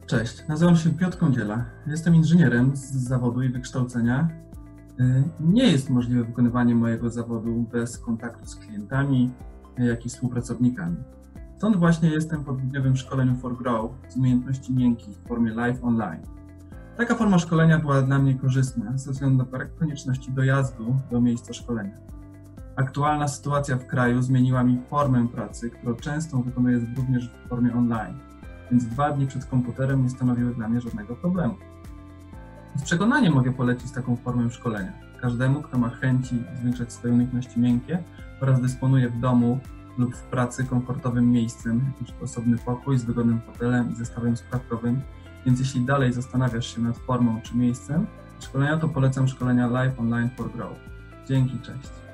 Cześć, nazywam się Piotr Kądziela. Jestem inżynierem z zawodu i wykształcenia. Nie jest możliwe wykonywanie mojego zawodu bez kontaktu z klientami, jak i współpracownikami. Stąd właśnie jestem po dwudniowym szkoleniu for Grow z umiejętności miękkich w formie live online. Taka forma szkolenia była dla mnie korzystna ze względu na brak konieczności dojazdu do miejsca szkolenia. Aktualna sytuacja w kraju zmieniła mi formę pracy, którą często wykonuję również w formie online, więc 2 dni przed komputerem nie stanowiły dla mnie żadnego problemu. Z przekonaniem mogę polecić taką formę szkolenia każdemu, kto ma chęci zwiększać swoje umiejętności miękkie oraz dysponuje w domu lub w pracy komfortowym miejscem, jakiś osobny pokój z wygodnym fotelem i zestawem słuchawkowym, więc jeśli dalej zastanawiasz się nad formą czy miejscem szkolenia, to polecam szkolenia Live Online for Grow. Dzięki, cześć.